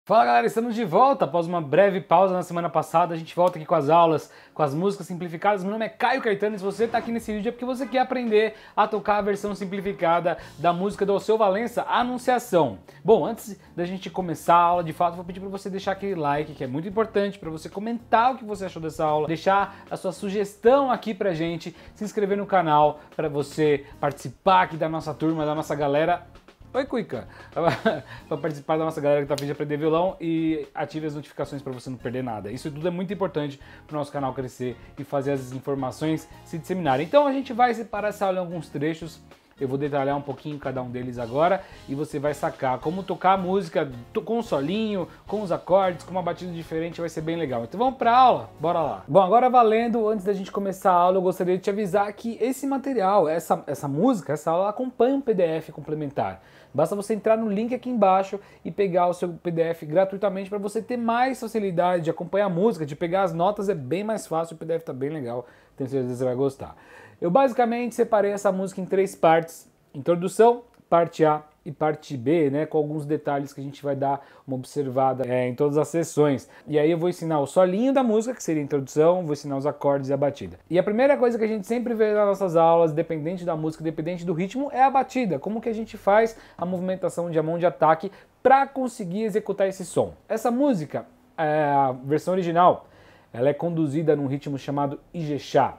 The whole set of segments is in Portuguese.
Fala galera, estamos de volta após uma breve pausa na semana passada. A gente volta aqui com as aulas, com as músicas simplificadas. Meu nome é Caio Caetano e se você está aqui nesse vídeo é porque você quer aprender a tocar a versão simplificada da música do Alceu Valença, Anunciação. Bom, antes da gente começar a aula de fato, vou pedir para você deixar aquele like, que é muito importante, para você comentar o que você achou dessa aula, deixar a sua sugestão aqui pra gente, se inscrever no canal para você participar aqui da nossa turma, da nossa galera. Oi, Cuica! Para participar da nossa galera que está a fim de aprender violão e ative as notificações para você não perder nada. Isso tudo é muito importante para o nosso canal crescer e fazer as informações se disseminarem. Então a gente vai separar essa aula em alguns trechos. Eu vou detalhar um pouquinho cada um deles agora e você vai sacar como tocar a música com um solinho, com os acordes, com uma batida diferente, vai ser bem legal. Então vamos para a aula? Bora lá! Bom, agora valendo, antes da gente começar a aula, eu gostaria de te avisar que esse material, essa música, essa aula acompanha um PDF complementar. Basta você entrar no link aqui embaixo e pegar o seu PDF gratuitamente para você ter mais facilidade de acompanhar a música, de pegar as notas, é bem mais fácil, o PDF está bem legal, tenho certeza que você vai gostar. Eu basicamente separei essa música em três partes: introdução, parte A e parte B, né, com alguns detalhes que a gente vai dar uma observada em todas as sessões. E aí eu vou ensinar o solinho da música, que seria a introdução, vou ensinar os acordes e a batida. E a primeira coisa que a gente sempre vê nas nossas aulas, dependente da música, dependente do ritmo, é a batida. Como que a gente faz a movimentação de mão de ataque para conseguir executar esse som. Essa música, a versão original, ela é conduzida num ritmo chamado Ijexá.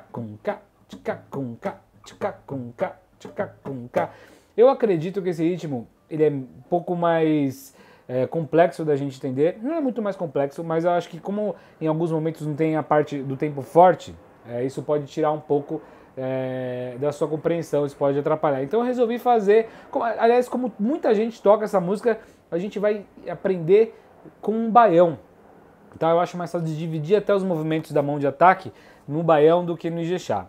Eu acredito que esse ritmo ele é um pouco mais complexo da gente entender. Não é muito mais complexo, mas eu acho que como em alguns momentos não tem a parte do tempo forte, isso pode tirar um pouco da sua compreensão, isso pode atrapalhar. Então eu resolvi fazer, aliás, como muita gente toca essa música, a gente vai aprender com um baião. Então eu acho mais fácil de dividir até os movimentos da mão de ataque no baião do que no Ijexá.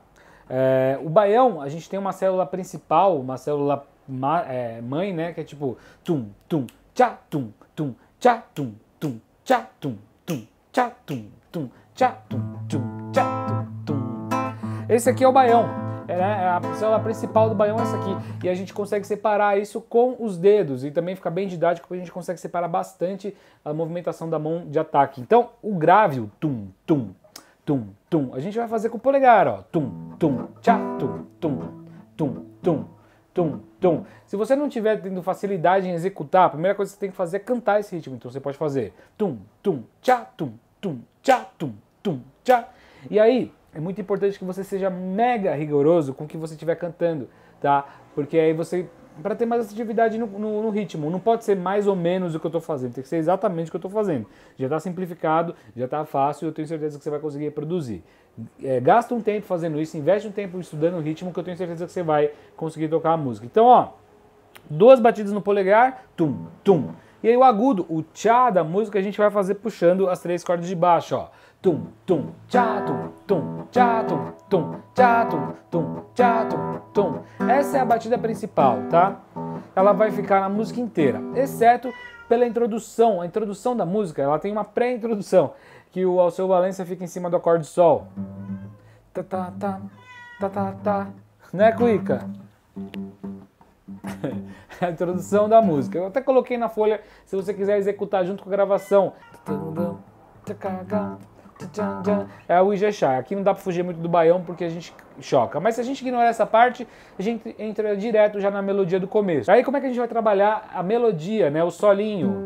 O baião, a gente tem uma célula principal, uma célula mãe, né, que é tipo tum, tum, tchá, tum, tum, tchá, tum, tum, tchá, tum, tum, tchá, tum, tum, tchá, tum, tum, tchá, tum, tum. Esse aqui é o baião, a célula principal do baião é essa aqui, e a gente consegue separar isso com os dedos, e também fica bem didático porque a gente consegue separar bastante a movimentação da mão de ataque. Então, o grave, o tum, tum, tum, tum, a gente vai fazer com o polegar, ó, tum, tum, tchá, tum, tum, tum, tum, tum, tum. Se você não tiver tendo facilidade em executar, a primeira coisa que você tem que fazer é cantar esse ritmo. Então você pode fazer tum, tum, tchá, tum, tum, tchá, tum, tum, tchá. E aí, é muito importante que você seja mega rigoroso com o que você estiver cantando, tá? Porque aí você, para ter mais assertividade no ritmo, não pode ser mais ou menos o que eu estou fazendo, tem que ser exatamente o que eu estou fazendo. Já está simplificado, já está fácil, eu tenho certeza que você vai conseguir reproduzir. Gasta um tempo fazendo isso, investe um tempo estudando o ritmo, que eu tenho certeza que você vai conseguir tocar a música. Então, ó, 2 batidas no polegar, tum, tum. E aí o agudo, o tchá da música, a gente vai fazer puxando as 3 cordas de baixo, ó. Tum, tum, tchá, tum, tum, tchá, tum, tum, tchá, tum, tum, tchá, tum, tum. Essa é a batida principal, tá? Ela vai ficar na música inteira, exceto pela introdução. A introdução da música, ela tem uma pré-introdução, que o Alceu Valença fica em cima do acorde sol. Tá, tá, tá, tá, tá, tá. Né, Cuica? A introdução da música. Eu até coloquei na folha, se você quiser executar junto com a gravação. É o Ijexá. Aqui não dá pra fugir muito do baião porque a gente choca. Mas se a gente ignorar essa parte, a gente entra direto já na melodia do começo. Aí como é que a gente vai trabalhar a melodia, né? O solinho.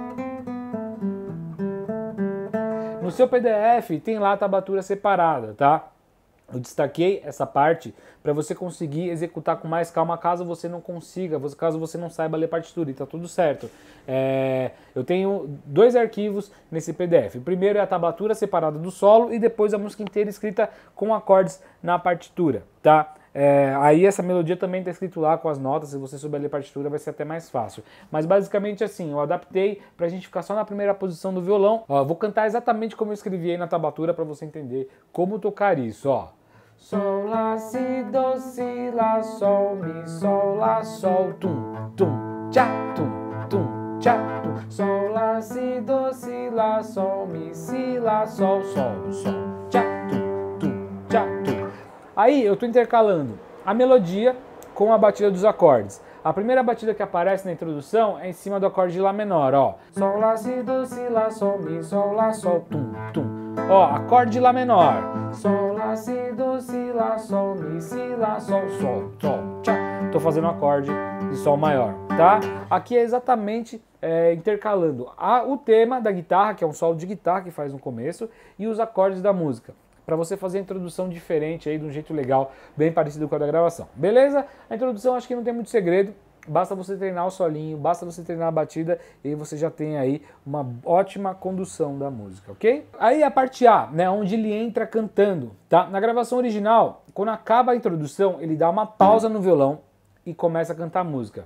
No seu PDF tem lá a tablatura separada, tá? Eu destaquei essa parte para você conseguir executar com mais calma caso você não consiga, caso você não saiba ler partitura, e tá tudo certo. Eu tenho 2 arquivos nesse PDF. O primeiro é a tablatura separada do solo e depois a música inteira escrita com acordes na partitura, tá? Aí essa melodia também está escrito lá com as notas, se você souber ler partitura vai ser até mais fácil. Mas basicamente assim, eu adaptei pra gente ficar só na primeira posição do violão. Ó, vou cantar exatamente como eu escrevi aí na tablatura para você entender como tocar isso, ó. Sol, lá, si, do, si, lá, sol, mi, sol, lá, sol, tum, tum, tchá, tum, tum, tchá, tum. Sol, lá, si, do, si, lá, sol, mi, si, lá, sol, sol, sol, tchá, tum, tum, tchá, tum. Aí eu tô intercalando a melodia com a batida dos acordes. A primeira batida que aparece na introdução é em cima do acorde de Lá menor, ó. Sol, Lá, Si, Do, Si, Lá, Sol, Mi, Sol, Lá, Sol, tum, tum. Ó, acorde de Lá menor. Sol, Lá, Si, Do, Si, Lá, Sol, Mi, Si, Lá, Sol, Sol, Sol, Tchá. Tô fazendo um acorde de Sol maior, tá? Aqui é exatamente intercalando o tema da guitarra, que é um solo de guitarra que faz no começo, e os acordes da música, para você fazer a introdução diferente aí, de um jeito legal, bem parecido com a da gravação. Beleza? A introdução acho que não tem muito segredo, basta você treinar o solinho, basta você treinar a batida e você já tem aí uma ótima condução da música, ok? Aí a parte A, né, onde ele entra cantando, tá? Na gravação original, quando acaba a introdução, ele dá uma pausa no violão e começa a cantar a música.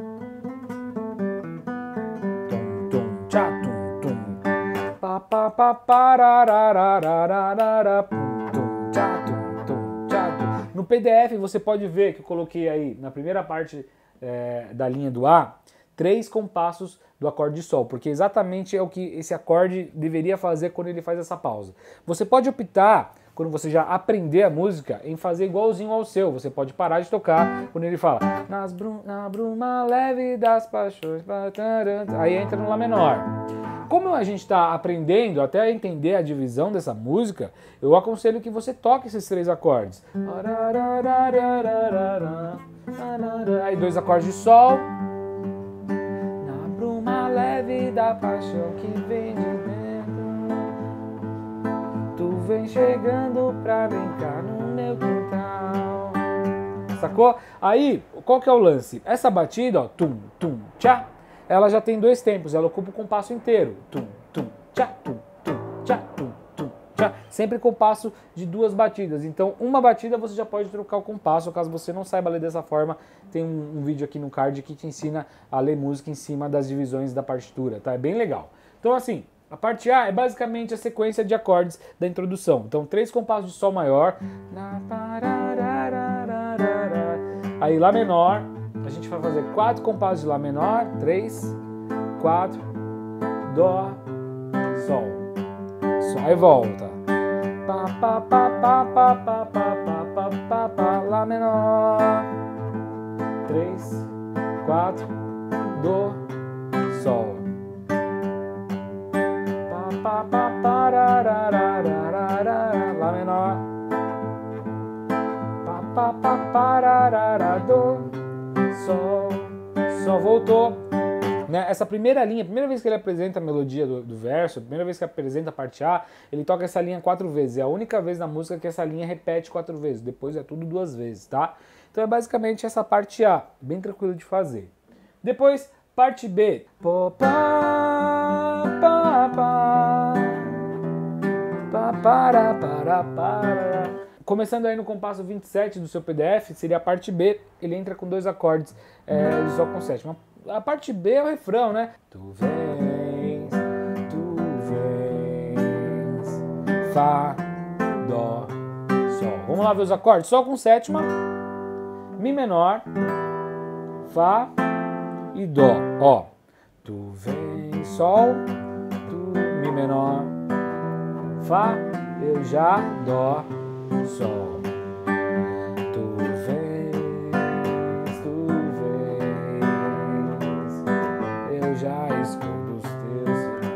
No PDF você pode ver que eu coloquei aí na primeira parte da linha do A 3 compassos do acorde de Sol, porque exatamente é o que esse acorde deveria fazer quando ele faz essa pausa. Você pode optar, quando você já aprender a música, em fazer igualzinho ao seu. Você pode parar de tocar quando ele fala na bruma leve das paixões, aí entra no Lá menor. Como a gente está aprendendo até entender a divisão dessa música, eu aconselho que você toque esses 3 acordes. Aí 2 acordes de Sol. Na bruma leve da paixão que vem de dentro, tu vem chegando pra brincar no meu quintal. Sacou? Aí, qual que é o lance? Essa batida, ó, tum, tum, tchá, ela já tem 2 tempos, ela ocupa o compasso inteiro. Tum, tum, tchá, tum, tum, tchá, tum, tum, tchá. Sempre compasso de 2 batidas. Então, uma batida você já pode trocar o compasso. Caso você não saiba ler dessa forma, tem um vídeo aqui no card que te ensina a ler música em cima das divisões da partitura, tá? É bem legal. Então, assim, a parte A é basicamente a sequência de acordes da introdução. Então, 3 compassos de Sol maior. Aí, Lá menor. A gente vai fazer 4 compassos de Lá menor, 3, 4, Dó, Sol. Aí volta. Pá, pá, pá, pá, pá, pá, pá, pá, pá, pá, Lá menor, 3, 4, Dó, Sol. Pá, pá, pá, pá, Lá menor. Pá, pá, pá, pá, Dó, Sol, Sol, voltou. Né? Essa primeira linha, a primeira vez que ele apresenta a melodia do verso, a primeira vez que apresenta a parte A, ele toca essa linha 4 vezes. É a única vez na música que essa linha repete 4 vezes. Depois é tudo 2 vezes, tá? Então é basicamente essa parte A, bem tranquilo de fazer. Depois, parte B. Pó, pá, pá, pá, pá, para, para. Começando aí no compasso 27 do seu PDF, seria a parte B, ele entra com 2 acordes de Sol com sétima. A parte B é o refrão, né? Tu vens, Fá, Dó, Sol. Vamos lá ver os acordes? Sol com sétima, Mi menor, Fá e Dó. Ó, tu vens, Sol, tu, Mi menor, Fá, eu já, Dó, Sol. Tu vens, eu já escondo os teus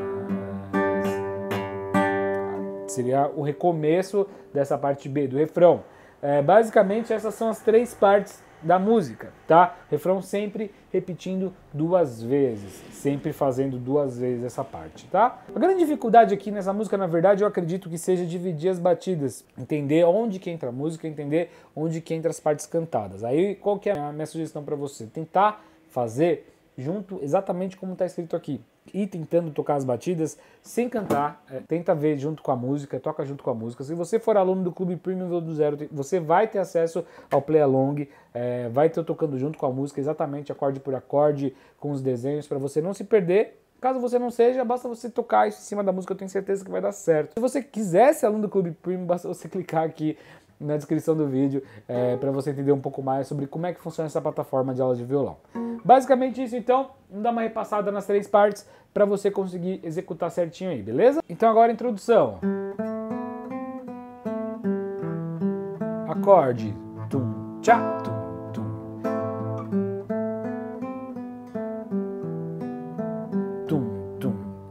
sinais. Seria o recomeço dessa parte B do refrão. Basicamente essas são as 3 partes da música, tá? Refrão sempre repetindo 2 vezes, sempre fazendo 2 vezes essa parte, tá? A grande dificuldade aqui nessa música, na verdade, eu acredito que seja dividir as batidas, entender onde que entra a música, entender onde que entra as partes cantadas. Aí, qual que é a minha sugestão para você? Tentar fazer junto exatamente como está escrito aqui. E tentando tocar as batidas sem cantar, tenta ver junto com a música, toca junto com a música. Se você for aluno do Clube Premium do Zero, você vai ter acesso ao Play Along, vai ter tocando junto com a música, exatamente acorde por acorde, com os desenhos, para você não se perder. Caso você não seja, basta você tocar isso em cima da música, eu tenho certeza que vai dar certo. Se você quiser ser aluno do Clube Premium, basta você clicar aqui na descrição do vídeo para você entender um pouco mais sobre como é que funciona essa plataforma de aula de violão. Basicamente isso, então, vamos dar uma repassada nas 3 partes para você conseguir executar certinho aí, beleza? Então agora a introdução. Acorde. Tum, tchá, tum, tum.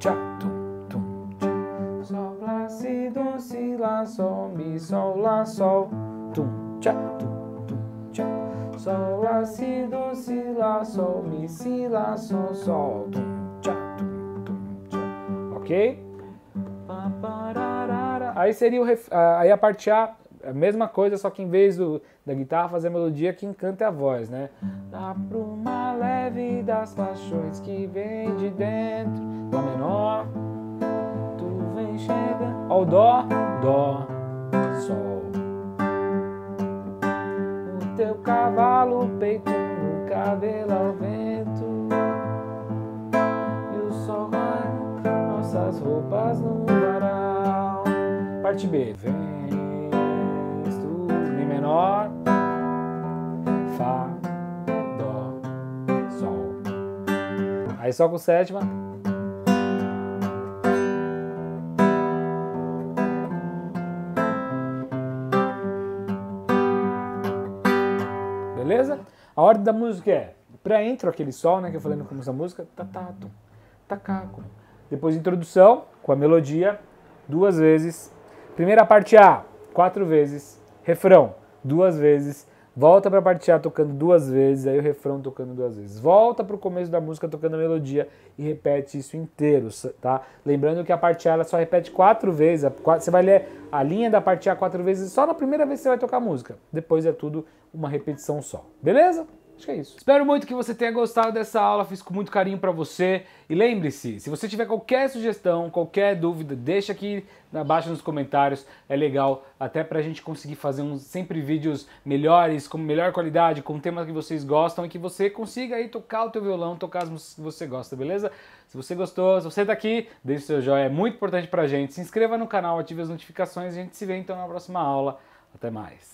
tchá, tum, tum, tchá. Sol, lá, si, do, si, lá, sol, mi, sol, lá, sol, tum, tchá, tum, tum, tchá. Sol, lá, si, do, si, lá, sol, mi, si, lá, sol, sol, tum, tchá, tum, tchá. Ok? Aí seria aí a parte A, a mesma coisa, só que em vez da guitarra fazer a melodia, quem canta é a voz, né? Dá pro uma leve das paixões que vem de dentro. Dó menor, tu vem chegando. Ó o dó, dó, sol. O teu cavalo, peito no cabelo ao vento. E o sol vai, nossas roupas no varal. Parte B. Vens tu, Mi menor, Fá, Dó, Sol. Aí só com sétima. Beleza? A ordem da música é pré-intro, aquele sol, né, que eu falei no começo da música, tatatum, tacaco. Depois introdução, com a melodia, 2 vezes. Primeira parte A, 4 vezes. Refrão, 2 vezes. Volta para a parte A tocando 2 vezes, aí o refrão tocando 2 vezes. Volta para o começo da música tocando a melodia e repete isso inteiro, tá? Lembrando que a parte A ela só repete 4 vezes. Você vai ler a linha da parte A 4 vezes, só na primeira vez que você vai tocar a música. Depois é tudo uma repetição só. Beleza? Acho que é isso. Espero muito que você tenha gostado dessa aula, fiz com muito carinho pra você. E lembre-se, se você tiver qualquer sugestão, qualquer dúvida, deixa aqui abaixo nos comentários. É legal, até pra gente conseguir fazer sempre vídeos melhores, com melhor qualidade, com temas que vocês gostam e que você consiga aí tocar o teu violão, tocar as músicas que você gosta, beleza? Se você gostou, se você tá aqui, deixe o seu joinha, é muito importante pra gente. Se inscreva no canal, ative as notificações e a gente se vê então na próxima aula. Até mais.